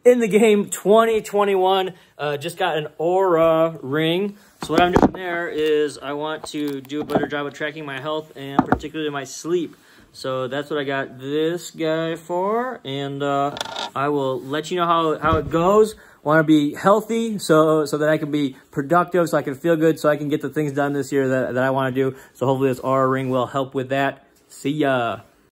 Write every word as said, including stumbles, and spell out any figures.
in the game twenty twenty-one. Uh, just got an Oura Ring. So what I'm doing there is I want to do a better job of tracking my health and particularly my sleep. So that's what I got this guy for, and uh, I will let you know how, how it goes. Want to be healthy so so that I can be productive, so I can feel good, so I can get the things done this year that, that I want to do. So hopefully this Oura Ring will help with that. See ya.